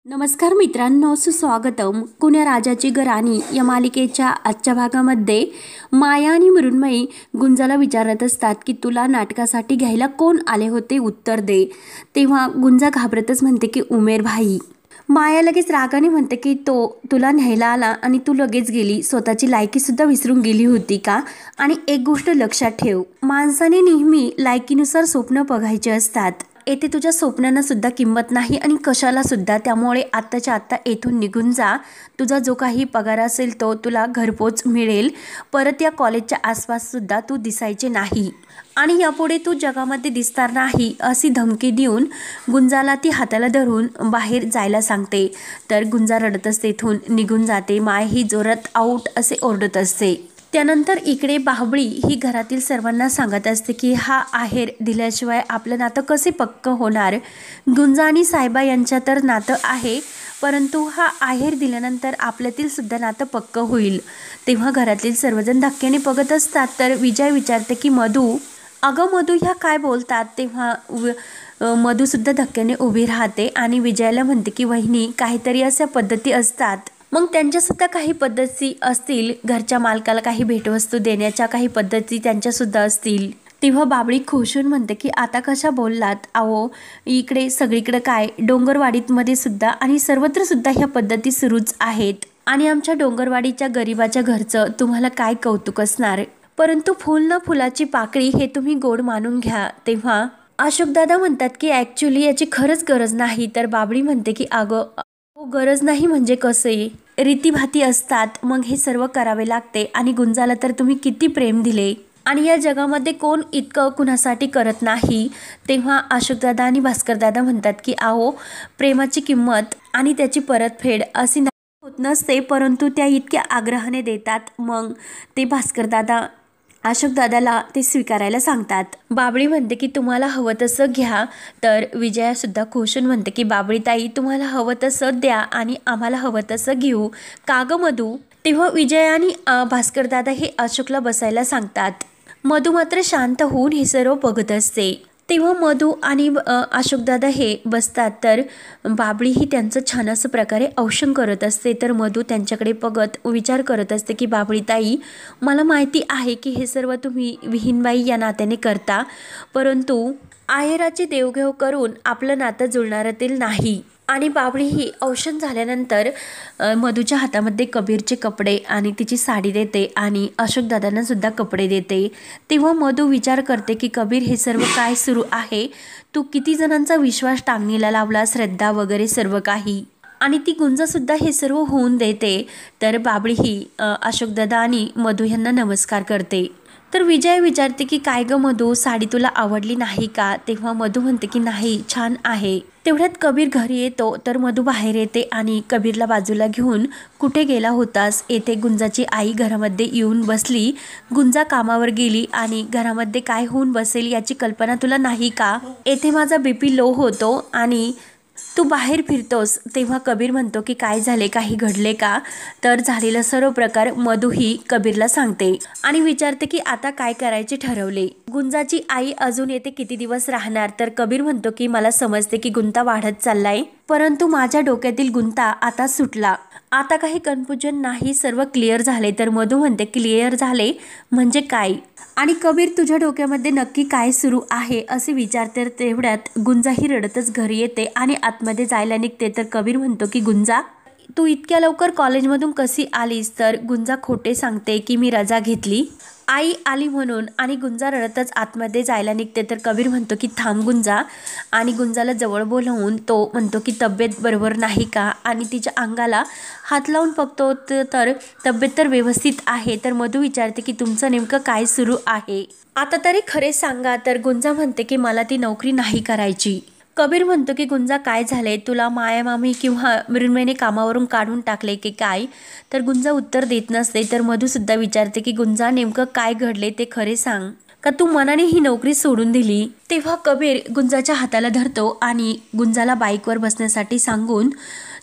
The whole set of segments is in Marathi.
नमस्कार मित्रांनो, सुस्वागतम. कुण्या राजाची गराणी या मालिकेच्या आजच्या भागामध्ये माया आणि मृण्मयी गुंजाला विचारत असतात की तुला नाटकासाठी घ्यायला कोण आले होते, उत्तर दे. तेव्हा गुंजा घाबरतच म्हणते की उमेर भाई. माया लगेच रागाने म्हणते की तो तुला न्यायला आला आणि तू लगेच गेली. स्वतःची लायकी सुद्धा विसरून गेली होती का? आणि एक गोष्ट लक्षात ठेव, माणसाने नेहमी लायकीनुसार स्वप्न बघायचे असतात. येथे तुझ्या स्वप्नांना सुद्धा किंमत नाही आणि कशाला सुद्धा. त्यामुळे आत्ताच्या आत्ता येथून निघून जा. तुझा जो काही पगार असेल तो तुला घरपोच मिळेल. परत या कॉलेजच्या आसपास सुद्धा तू दिसायचे नाही आणि यापुढे तू जगामध्ये दिसणार नाही अशी धमकी देऊन गुंजाला ती हाताला धरून बाहेर जायला सांगते. तर गुंजा रडतच तेथून निघून जाते. माय ही जोरात आऊट असे ओरडत असते. त्यानंतर इकडे बाहुबळी ही घरातील सर्वांना सांगत असते की हा आहेर दिल्याशिवाय आपलं नातं कसे पक्क होणार. गुंजा आणि साहेबा यांच्या तर नातं आहे, परंतु हा आहेर दिल्यानंतर आपल्यातील सुद्धा नातं पक्क होईल. तेव्हा घरातील सर्वजण धक्क्याने बघत असतात. तर विजय विचारते की मधू, अगं मधू ह्या काय बोलतात. तेव्हा मधू सुद्धा धक्क्याने उभी राहते आणि विजयाला म्हणते की वहिनी, काहीतरी अशा पद्धती असतात. मग त्यांच्यासुद्धा काही पद्धती असतील. घरच्या मालकाला काही भेटवस्तू देण्याच्या काही पद्धती त्यांच्यासुद्धा असतील. तेव्हा बाबळी खुशून म्हणते की आता कशा बोललात. अहो, इकडे सगळीकडे काय डोंगरवाडीमध्ये सुद्धा आणि सर्वत्र सुद्धा ह्या पद्धती सुरूच आहेत. आणि आमच्या डोंगरवाडीच्या गरिबाच्या घरचं तुम्हाला काय कौतुक असणार. परंतु फुल ना फुलाची पाकळी हे तुम्ही गोड मानून घ्या. तेव्हा अशोकदादा म्हणतात की ॲक्च्युली याची खरंच गरज नाही. तर बाबळी म्हणते की अगं गरज नाही म्हणजे कसे, रीतीभाती असतात, मग हे सर्व करावे लागते. आणि गुंजाला तर तुम्ही किती प्रेम दिले आणि या जगामध्ये कोण इतकं कुणासाठी करत नाही. तेव्हा अशोकदादा आणि भास्करदादा म्हणतात की अहो, प्रेमाची किंमत आणि त्याची परतफेड अशी होत नसते, परंतु त्या इतक्या आग्रहाने देतात. मग ते भास्करदादा अशोकदादाला ते स्वीकारायला सांगतात. बाबळी म्हणते की तुम्हाला हवं तसं घ्या. तर विजयासुद्धा खुशून म्हणते की बाबळीताई, तुम्हाला हवं तसं द्या आणि आम्हाला हवं तसं घेऊ का गं मधू. तेव्हा विजय आणि भास्करदादा हे अशोकला बसायला सांगतात. मधू मात्र शांत होऊन हे सर्व बघत असते. तेव्हा मधू आणि अशोकदादा हे बसतात. तर बाबळी ही त्यांचं छान असं प्रकारे औषण करत असते. तर मधू त्यांच्याकडे बघत विचार करत असते की बाबळीताई, मला माहिती आहे की हे सर्व तुम्ही विहीनबाई या नात्याने करता, परंतु आहेराची देवघेव करून आपलं नातं जुळणारातील नाही. आणि बाबळी ही औषण झाल्यानंतर मधूच्या हातामध्ये कबीरचे कपडे आणि तिची साडी देते आणि अशोकदादांना सुद्धा कपडे देते. तेव्हा मधू विचार करते की कबीर, हे सर्व काय सुरू आहे. तू किती जणांचा विश्वास टांगणीला लावला, श्रद्धा वगैरे सर्व काही. आणि ती गुंजासुद्धा हे सर्व होऊन देते. तर बाबळी ही अशोकदादा आणि मधू यांना नमस्कार करते. तर विजय विचारते की काय गं मधू, साडी तुला आवडली नाही का. तेव्हा मधू म्हणते की नाही, छान आहे. तेवढ्यात कबीर घरी येतो. तर मधू बाहेर येते आणि कबीरला बाजूला घेऊन, कुठे गेला होतास. येथे गुंजाची आई घरामध्ये येऊन बसली. गुंजा कामावर गेली आणि घरामध्ये काय होऊन बसेल याची कल्पना तुला नाही का. येथे माझा BP लो होतो आणि तू बाहेर फिरतोस. तेव्हा कबीर म्हणतो की काय झाले, काही घडले का. तर झालेला सर्व प्रकार मधू ही कबीरला सांगते आणि विचारते की आता काय करायचे ठरवले. गुंजाची आई अजून येते किती दिवस राहणार. तर कबीर म्हणतो की मला समजते की गुंता वाढत चाललाय, परंतु माझ्या डोक्यातील गुंता आता सुटला. आता काही कन्फ्युजन नाही, सर्व क्लिअर झाले. तर मधू म्हणते क्लिअर झाले म्हणजे काय. आणि कबीर, तुझ्या डोक्यामध्ये नक्की काय सुरू आहे असे विचारते. तेवढ्यात गुंजा ही रडतच घरी येते आणि आतमध्ये जायला निघते. तर कबीर म्हणतो की गुंजा, तू इतक्या लवकर कॉलेजमधून कशी आलीस. तर गुंजा खोटे सांगते की मी रजा घेतली, आई आली म्हणून. आणि गुंजा रडतच आतमध्ये जायला निघते. तर कबीर म्हणतो की थांब गुंजा. आणि गुंजाला जवळ बोलावून तो म्हणतो की तब्येत बरोबर नाही का. आणि तिच्या अंगाला हात लावून बघतो तर तब्येत तर व्यवस्थित आहे. तर मधू विचारते की तुमचं नेमकं काय सुरू आहे, आता तरी खरे सांगा. तर गुंजा म्हणते की मला ती नोकरी नाही करायची. कबीर म्हणतो की गुंजा काय झाले, तुला माया मामी किंवा मृण्मयीने कामावरून काढून टाकले की काय. तर गुंजा उत्तर देत नसते. तर मधू सुद्धा विचारते की गुंजा, नेमकं काय घडले ते खरे सांग, का तू मनाने ही नोकरी सोडून दिली. तेव्हा कबीर गुंजाच्या हाताला धरतो आणि गुंजाला बाईकवर बसण्यासाठी सांगून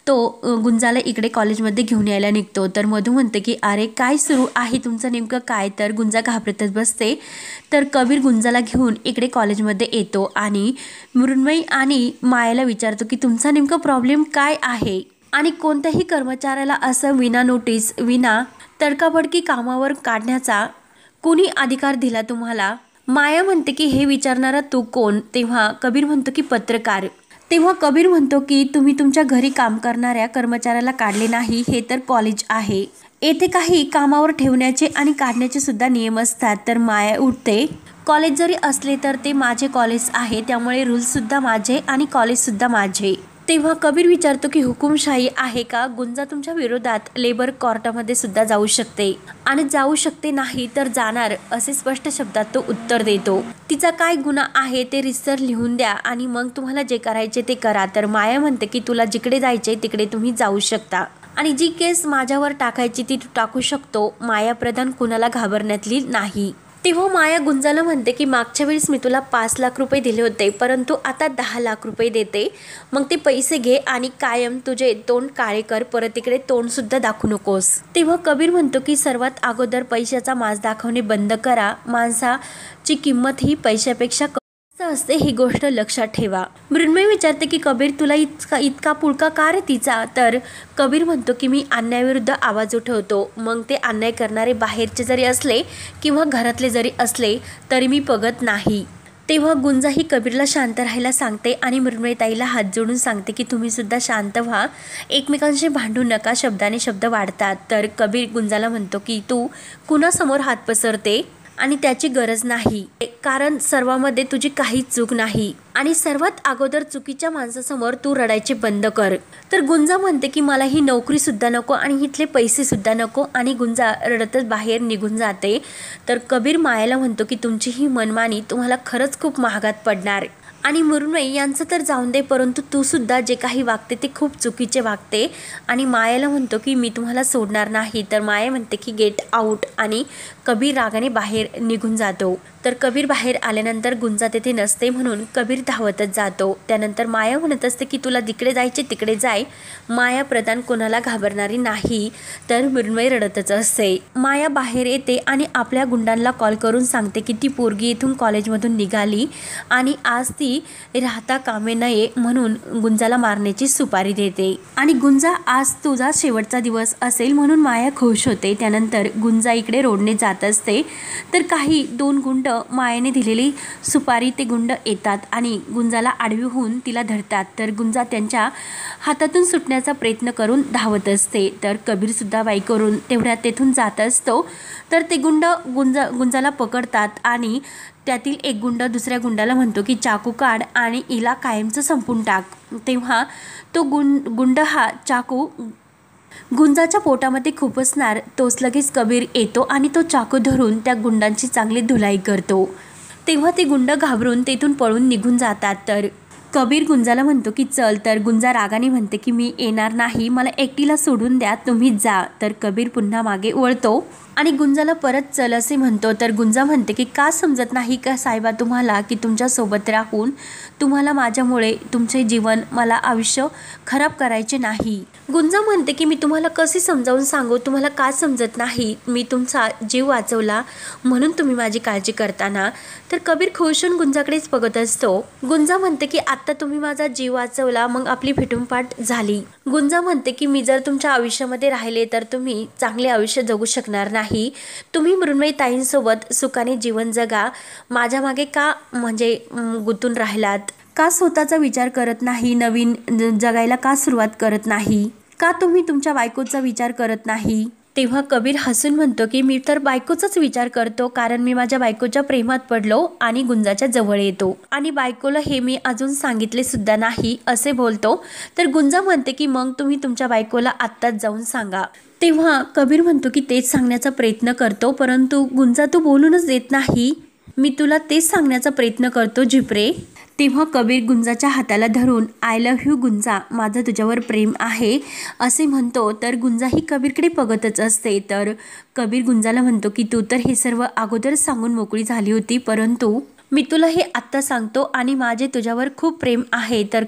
तो गुंजाला इकडे कॉलेजमध्ये घेऊन यायला निघतो. तर मधू म्हणते की अरे काय सुरू आहे तुमचं नेमकं काय. तर गुंजा घाबरतच बसते. तर कबीर गुंजाला घेऊन इकडे कॉलेजमध्ये येतो आणि मृण्मयी आणि मायाला विचारतो की तुमचा नेमका प्रॉब्लेम काय आहे आणि कोणत्याही कर्मचाऱ्याला असं विना नोटीस विना तडकाफडकी कामावर काढण्याचा कोणी अधिकार दिला तुम्हाला. माया म्हणते की हे विचारणारा तू कोण. तेव्हा कबीर म्हणतो की पत्रकार. तेव्हा कबीर म्हणतो की तुम्ही तुमच्या घरी काम करणाऱ्या कर्मचाऱ्याला काढले नाही, हे तर कॉलेज आहे, येथे काही कामावर ठेवण्याचे आणि काढण्याचे सुद्धा नियम असतात. तर माया उठते. कॉलेज जरी असले तर ते माझे कॉलेज आहे, त्यामुळे रूल्स सुद्धा माझे आणि कॉलेज सुद्धा माझे. तेव्हा कबीर विचारतो की हुकुमशाही आहे का. गुंजा तुमच्या विरोधात लेबर कोर्टामध्ये सुद्धा जाऊ शकते आणि जाऊ शकते नाही तर जाणार, असे स्पष्ट शब्दात तो उत्तर देतो. तिचा काय गुन्हा आहे ते रिसर लिहून द्या आणि मग तुम्हाला जे करायचे ते करा. तर माया म्हणते की तुला जिकडे जायचे तिकडे तुम्ही जाऊ शकता आणि जी केस माझ्यावर टाकायची ती तू टाकू शकतो. माया प्रधान कुणाला घाबरण्यातली नाही. तेव्हा माया गुंजाला म्हणते की मागच्या वेळेस मी तुला 5 लाख रुपये दिले होते, परंतु आता 10 लाख रुपये देते, मग ते पैसे घे आणि कायम तुझे तोंड काळे कर, परत इकडे तोंड सुद्धा दाखवू नकोस. तेव्हा कबीर म्हणतो की सर्वात अगोदर पैशाचा माज दाखवणे बंद करा. माणसाची किंमत ही पैशापेक्षा असते, ही गोष्ट लक्षात ठेवा. मृण्मयी विचारते की कबीर तुला इतका पुळका का रे तिचा. तर कबीर म्हणतो की मी अन्यायाविरुद्ध आवाज उठवतो, मग ते अन्याय करणारे बाहेरचे जरी असले किंवा घरातले जरी असले तरी मी बघत नाही. तेव्हा गुंजा ही कबीरला शांत राहायला सांगते आणि मृण्मयी ताईला हात जोडून सांगते की तुम्ही सुद्धा शांत व्हा, एकमेकांशी भांडू नका. शब्दाने शब्द वाढतात. तर कबीर गुंजाला म्हणतो की तू कुणासमोर हात पसरते आणि त्याची गरज नाही, कारण सर्वांमध्ये तुझी काहीच चूक नाही आणि सर्वात अगोदर चुकीच्या माणसासमोर तू रडायचे बंद कर. तर गुंजा म्हणते की मला ही नोकरी सुद्धा नको आणि इथले पैसे सुद्धा नको आणि गुंजा रडतच बाहेर निघून जाते. तर कबीर मायाला म्हणतो की तुमची ही मनमानी तुम्हाला खरंच खूप महागात पडणार आणि मृण्मयी यांचं तर जाऊन दे, परंतु तू सुद्धा जे काही वागते ते खूप चुकीचे वागते. आणि मायाला म्हणतो की मी तुम्हाला सोडणार नाही. तर माया म्हणते की गेट आऊट आणि कबीर रागाने बाहेर निघून जातो. तर कबीर बाहेर आल्यानंतर गुंजा तेथे नसते म्हणून कबीर धावतच जातो. त्यानंतर माया म्हणत असते की तुला जिकडे जायचे तिकडे जाय, माया प्रधान कोणाला घाबरणारी नाही. तर मृण्मयी रडतच असते. माया बाहेर येते आणि आपल्या गुंडांना कॉल करून सांगते की ती पोरगी इथून कॉलेजमधून निघाली आणि आज ती राहता कामे नये म्हणून गुंजाला मारण्याची सुपारी देते आणि गुंजा आज तुझा शेवटचा दिवस असेल म्हणून माया खुश होते. त्यानंतर गुंजा इकडे रोडने जात असते. तर काही 2 गुंड मायाने दिलेली सुपारी ते गुंड येतात आणि गुंजाला आडवी होऊन तिला धरतात. तर गुंजा त्यांच्या हातातून सुटण्याचा प्रयत्न करून धावत असते. तर कबीर सुद्धा बाईक करून तेवढ्यात तेथून जात असतो. तर ते गुंड गुंजाला पकडतात आणि त्यातील एक गुंड दुसऱ्या गुंडाला म्हणतो की चाकू काढ आणि हिला कायमचं संपून टाक. तेव्हा तो गुंड हा चाकू गुंजाच्या पोटामध्ये खुपसणार तोच लगेच कबीर येतो आणि तो चाकू धरून त्या गुंडांची चांगली धुलाई करतो. तेव्हा ते गुंड घाबरून तेथून पळून निघून जातात. तर कबीर गुंजाला म्हणतो की चल. तर गुंजा रागाने म्हणते की मी येणार नाही, मला एकटीला सोडून द्या, तुम्ही जा. तर कबीर पुन्हा मागे वळतो आणि गुंजाला परत चल असे म्हणतो. तर गुंजा म्हणते की का समजत नाही का साहेबा तुम्हाला की तुमच्यासोबत राहून तुम्हाला माझ्यामुळे तुमचे जीवन मला आयुष्य खराब करायचे नाही. गुंजा म्हणते की मी तुम्हाला कसे समजावून सांगू, तुम्हाला का समजत नाही, मी तुमचा जीव वाचवला म्हणून तुम्ही माझी काळजी करताना. तर कबीर खुश होऊन गुंजाकडेच बघत असतो. गुंजा म्हणते की आत्ता तुम्ही माझा जीव वाचवला मग आपली फिटूमपाट झाली. गुंजा म्हणते की मी जर तुमच्या आयुष्यामध्ये राहिले तर तुम्ही चांगले आयुष्य जगू शकणार नाही. तुम्ही मृण्मयी ताईंसोबत सुखाने जीवन जगा, माझ्या मागे का म्हणजे गुंतून राहिलात, का स्वतःचा विचार करत नाही, नवीन जगायला का सुरुवात करत नाही, का तुम्ही तुमच्या बायकोचा विचार करत नाही. तेव्हा कबीर हसून म्हणतो की मी तर बायकोचाच विचार करतो, कारण मी माझ्या बायकोच्या प्रेमात पडलो आणि गुंजाच्या जवळ येतो आणि बायकोला हे मी अजून सांगितले सुद्धा नाही असे बोलतो. तर गुंजा म्हणते की मग तुम्ही तुमच्या बायकोला आत्ताच जाऊन सांगा. तेव्हा कबीर म्हणतो की तेच सांगण्याचा प्रयत्न करतो, परंतु गुंजा तू बोलूनच देत नाही, मी तुला तेच सांगण्याचा प्रयत्न करतो झिपरे. तेव्हा कबीर गुंजाच्या हाताला धरून आय लव्ह यू गुंजा, माझं तुझ्यावर प्रेम आहे असे म्हणतो. तर गुंजा ही कबीरकडे बघतच असते. तर कबीर गुंजाला म्हणतो की तू तर हे सर्व अगोदर सांगून मोकळी झाली होती, परंतु मी तुला हे आत्ता सांगतो आणि माझे तुझ्यावर खूप प्रेम आहे. तर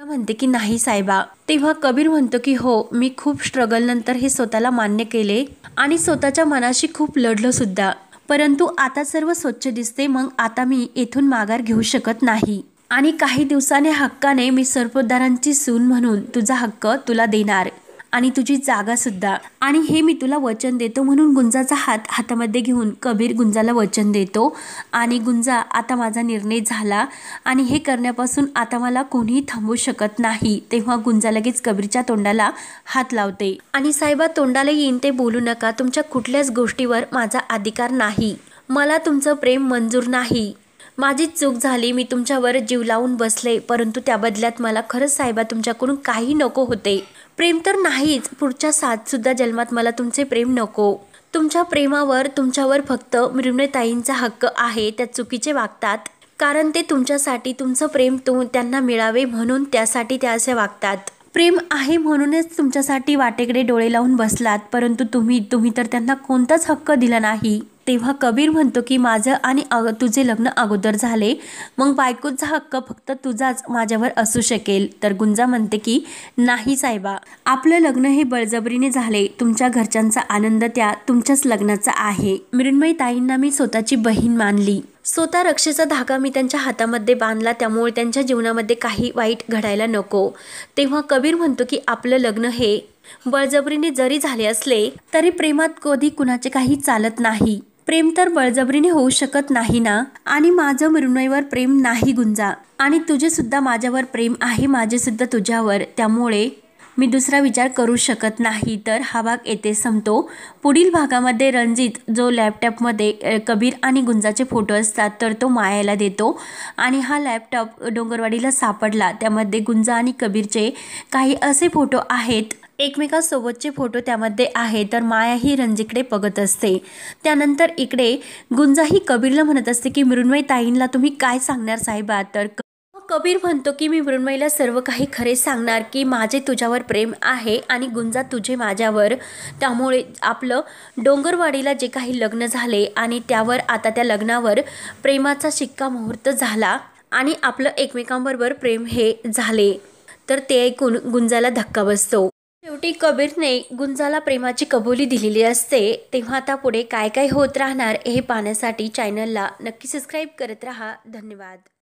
म्हणते की नाही साहेबा. तेव्हा कबीर म्हणतो की हो, मी खूप स्ट्रगल नंतर हे स्वतःला मान्य केले आणि स्वतःच्या मनाशी खूप लढलो सुद्धा, परंतु आता सर्व स्वच्छ दिसते. मग आता मी येथून माघार घेऊ शकत नाही आणि काही दिवसाने हक्काने मी सरपोतदारांची सून म्हणून तुझा हक्क तुला देणार आणि तुझी जागा सुद्धा, आणि हे मी तुला वचन देतो. म्हणून गुंजाचा हात हातामध्ये घेऊन कबीर गुंजाला वचन देतो आणि गुंजा, आता माझा निर्णय झाला आणि हे करण्यापासून आता मला कोणीही थांबवू शकत नाही. तेव्हा गुंजा लगेच कबीरच्या तोंडाला हात लावते आणि साहेबा, तोंडाला येईन ते बोलू नका. तुमच्या कुठल्याच गोष्टीवर माझा अधिकार नाही. मला तुमचं प्रेम मंजूर नाही. माझी चूक झाली, मी तुमच्यावर जीव लावून बसले, परंतु त्या बदल्यात मला खरंच साहेबा तुमच्याकडून काही नको होते. प्रेम तर नाहीच, पुढच्या 7 सुद्धा जन्मात मला तुमचे प्रेम नको. तुमच्या प्रेमावर तुमच्यावर फक्त मृण्मयीताईंचा हक्क आहे. त्या चुकीचे वागतात कारण ते तुमच्यासाठी तुमचं प्रेम त्यांना मिळावे म्हणून त्यासाठी त्या असे वागतात. प्रेम आहे म्हणूनच तुमच्यासाठी वाटेकडे डोळे लावून बसलात, परंतु तुम्ही तर त्यांना कोणताच हक्क दिला नाही. तेव्हा कबीर म्हणतो की माझं आणि तुझे लग्न अगोदर झाले, मग बायकोचा हक्क फक्त तुझाच माझ्यावर असू शकेल. तर गुंजा म्हणते की नाही साहेबा, आपलं लग्न हे बळजबरीने झाले. तुमच्या घरच्यांचा आनंद त्या तुमच्याच लग्नाचा आहे. मृण्मयीताईंना मी स्वतःची बहीण मानली. स्वतः रक्षेचा धागा मी त्यांच्या हातामध्ये बांधला, त्यामुळे त्यांच्या जीवनामध्ये काही वाईट घडायला नको. तेव्हा कबीर म्हणतो की आपलं लग्न हे बळजबरीने जरी झाले असले तरी प्रेमात कधी कुणाचे काही चालत नाही. प्रेम तर बळजबरीने होऊ शकत नाही ना. आणि माझं मृण्मयीवर प्रेम नाही गुंजा, आणि तुझे सुद्धा माझ्यावर प्रेम आहे, माझे सुद्धा तुझ्यावर, त्यामुळे मी दुसरा विचार करू शकत नाही. तर हा भाग येथे संपतो. पुढील भागामध्ये रणजित जो लॅपटॉपमध्ये कबीर आणि गुंजाचे फोटो असतात तर तो मायाला देतो आणि हा लॅपटॉप डोंगरवाडीला सापडला. त्यामध्ये गुंजा आणि कबीरचे काही असे फोटो आहेत, एकमेकांसोबतचे फोटो त्यामध्ये आहे. तर माया ही रणजितकडे बघत असते. त्यानंतर इकडे गुंजा ही कबीरला म्हणत असते की मृण्मयीताईंना तुम्ही काय सांगणार साहेबा. तर कबीर म्हणतो की मी मृण्मयीला सर्व काही खरे सांगणार की माझे तुझ्यावर प्रेम आहे आणि गुंजा तुझे माझ्यावर, त्यामुळे आपलं डोंगरवाडीला जे काही लग्न झाले आणि त्यावर आता त्या लग्नावर प्रेमाचा शिक्कामोर्तब झाला आणि आपलं एकमेकांबरोबर प्रेम हे झाले. तर ते ऐकून गुंजाला धक्का बसतो. शेवटी कबीरने गुंजाला प्रेमाची कबुली दिलेली असते. तेव्हा आता पुढे काय काय होत राहणार हे पाहण्यासाठी चॅनलला नक्की सबस्क्राईब करत राहा. धन्यवाद.